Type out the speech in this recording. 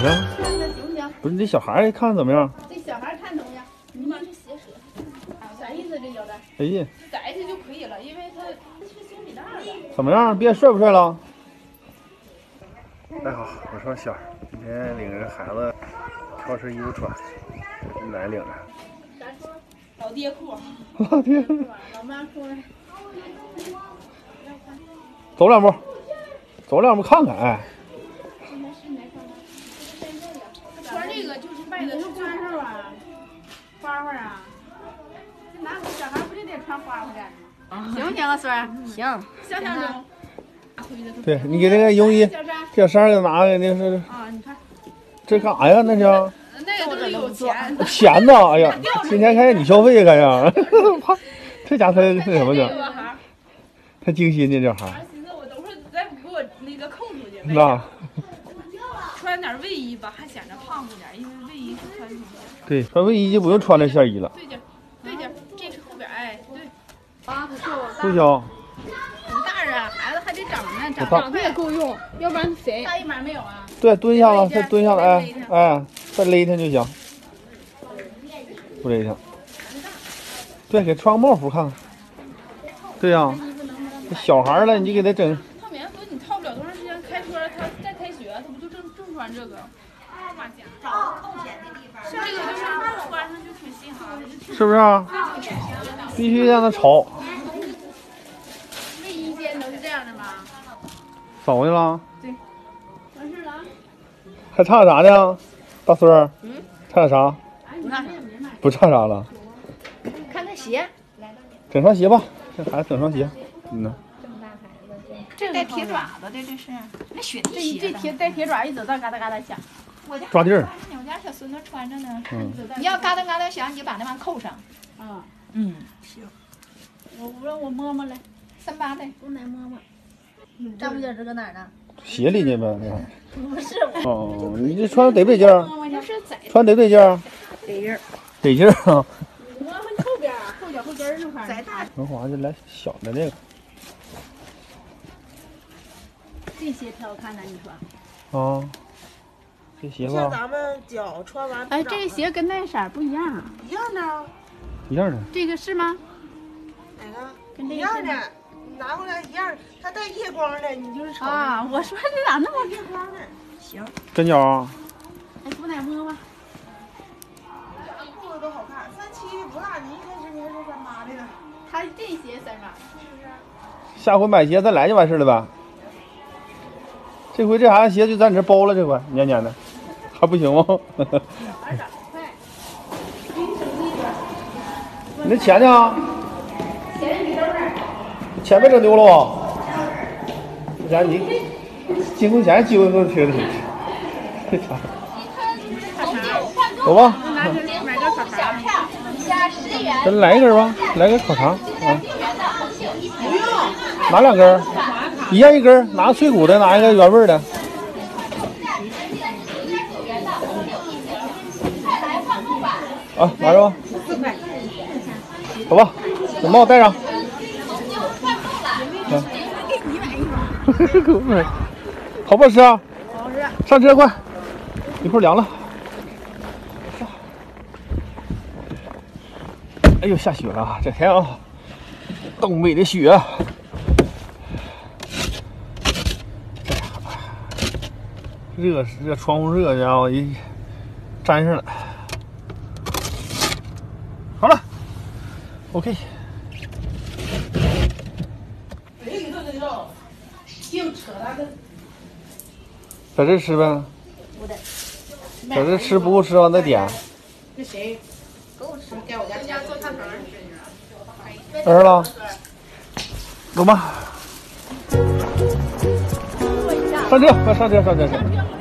咋的？不是你这小孩看怎么样？ 这小孩看怎么样？你把这鞋折啥意思？这脚带？ 哎呀， 摘去就可以了，因为它是松紧带的。 怎么样？变帅不帅了？大家好，我是小，今天领着孩子挑身衣服穿，来领着。 啥裤？老爹裤。 老爹。 老妈裤。 走两步，走两步看看，哎。 穿这个就是卖的是花花啊，花花啊。这男小孩不就得穿花花的吗？行不行啊，孙儿？ 行， 想象中。 对你给这个泳衣，这小衫给拿给那是。 啊，你看。 这干啥呀？那叫。 那个都是有钱。 钱呢？哎呀，今天看见你消费干啥？这家伙那什么呢？太精心呢，这孩。 我都说再不给我那个空出去。 那。 穿点卫衣吧，还显着胖乎点，因为卫衣是穿什么？ 对，穿卫衣就不用穿这线衣了。 对劲，对劲，这是后边，哎，对。 啊，不小。 不大人，孩子还得长呢，长得也够用，要不然谁？大一码没有啊？ 对，蹲下了，再蹲下来，哎，再勒上就行，不勒上。对，给穿个帽服看看。对呀，小孩了，你就给他整。 套棉服你套不了多长时间，开春他再开学，他不就正穿这个？找空闲的地方。这个就是穿上就挺嘻哈的， 是不是啊？必须让他潮。 卫衣间都是这样的吗？ 扫去了？ 对。完事了。 还差啥呢？大孙儿？差点啥？不差啥了。 看看鞋， 整双鞋吧，这孩子整双鞋。呢。 这么大孩子， 这带铁爪子的，这是那雪地鞋。这带铁爪一走道嘎哒嘎哒响。 抓地儿。 我家小孙子穿着呢。 你要嘎哒嘎哒响，你就把那玩意扣上。 啊。 行。我摸摸来，38的，我来摸摸。 张不姐这搁哪儿呢？ 鞋里呢呗。 不是我。 哦，你这穿得不得劲儿？穿得不得劲儿？ 得劲儿。 得劲儿啊！ 摸摸后边，后脚后跟那块儿。再大。 文华就来小的这个。 这鞋挺好看的，你说？ 啊。这鞋吧。 像咱们脚穿完。 哎，这个鞋跟那色儿不一样。 一样的。 一样的。 这个是吗？ 哪个？跟这一样的。你拿过来一样，它带夜光的，你就是瞅。 啊，我说这咋那么夜光的？ 行。 真脚啊？ 哎，姑奶摸吧。 裤子都好看，37的不大，你一开始你还说38的呢。 他这鞋38，是不是？ 下回买鞋再来就完事了呗。这回这孩子鞋就咱你这包了，这回年年的，还不行吗？你那钱呢？钱被整丢了吧？这家你进贡钱机会都缺的，这家走吧。 买个烤肠。 咱来一根吧，来个烤肠啊。拿2根，一样1根，拿脆骨的，拿一个原味的。啊，拿着吧。走吧，把帽戴上。好不好吃啊？ 好吃。 上车快，一会儿凉了。哎呦，下雪了！这天啊，东北的雪。热，这窗户热，家伙一粘上了。好了 ，OK。在这吃呗。在这吃不够吃完再点。 这谁？给我吃，给我家做汤圆吃。 儿了，走吧。上车，快上车，上车，上车。